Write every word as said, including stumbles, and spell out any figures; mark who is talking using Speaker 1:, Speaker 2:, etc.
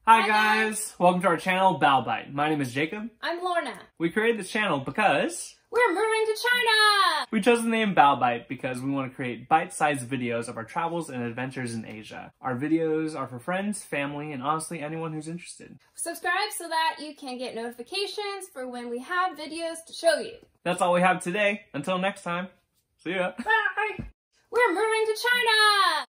Speaker 1: Hi guys! Welcome to our channel, Balbite. My name is Jacob.
Speaker 2: I'm Lorna.
Speaker 1: We created this channel because
Speaker 2: we're moving to China!
Speaker 1: We chose the name Balbite because we want to create bite-sized videos of our travels and adventures in Asia. Our videos are for friends, family, and honestly anyone who's interested.
Speaker 2: Subscribe so that you can get notifications for when we have videos to show you.
Speaker 1: That's all we have today. Until next time, see ya!
Speaker 2: Bye! We're moving to China!